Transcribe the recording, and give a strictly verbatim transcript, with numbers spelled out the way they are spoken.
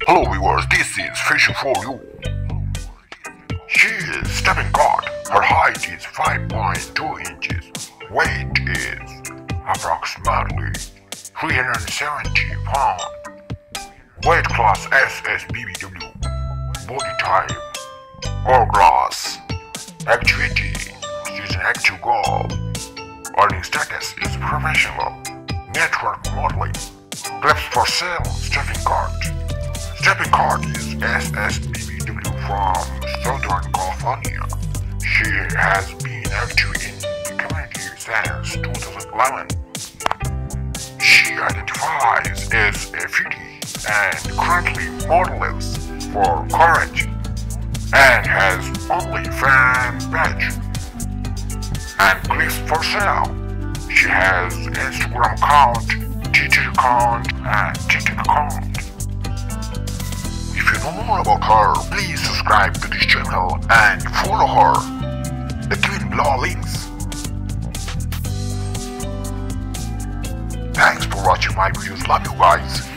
Hello viewers, this is Fishing for You. She is Stuffingkit. Her height is five point two inches. Weight is approximately three hundred seventy pounds. Weight class S S B B W. Body type hourglass. Activity using active goal. Earning status is professional. Network modeling. Clips for sale. Stuffingkit. Stuffingkit is S S B B W from Southern California. She has been active in the community since two thousand eleven. She identifies as a foodie and currently models for Courage and has OnlyFans page and clips for sale. She has Instagram account, Twitter account, and TikTok account. If you know more about her, please subscribe to this channel and follow her. The given below links. Thanks for watching my videos. Love you guys.